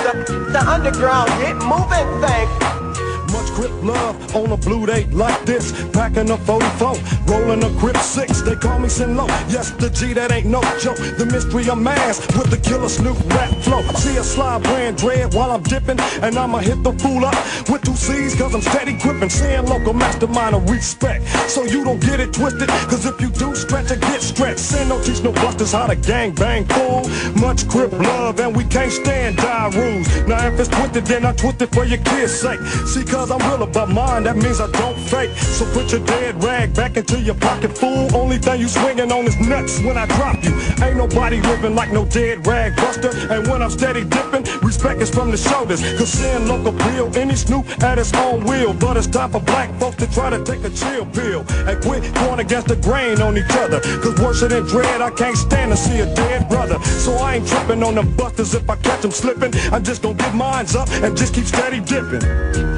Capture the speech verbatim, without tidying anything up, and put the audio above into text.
the, the underground hit moving thing. Much grip love on a blue day like this. Packing a forty-four, rolling a grip six. They call me Sin Low. Yes, the G, that ain't no joke. The mystery of mass with the killer Snoop rap flow. See a slide brand dread while I'm dipping, and I'ma hit the fool up with two C's, cause I'm steady gripping. Saying local mastermind of respect, so you don't get it twisted, cause if you do stretch or get stretched, Sin don't teach no busters how to gang bang, fool. Much grip love and we can't stand die rules. Now if it's twisted, then I twist it for your kids' sake. See, cause I'm real about mine, that means I don't fake. So put your dead rag back into your pocket, fool. Only thing you swinging on is nuts when I drop you. Ain't nobody living like no dead rag buster. And when I'm steady dipping, respect is from the shoulders, cause Sin local bill, any Snoop at his own will. But it's time for black folks to try to take a chill pill and quit going against the grain on each other, cause worse than dread, I can't stand to see a dead brother. So I ain't tripping on them busters if I catch them slipping. I'm just gonna get mines up and just keep steady dipping.